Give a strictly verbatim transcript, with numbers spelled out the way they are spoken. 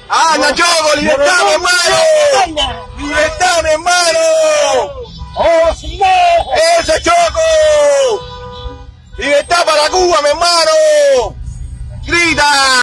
¡Anda, Choco! ¡Libertad, mi hermano! ¡Libertad, mi hermano! ¡Oh, si no! ¡Ese Choco! ¡Libertad para Cuba, mi hermano! ¡Grita!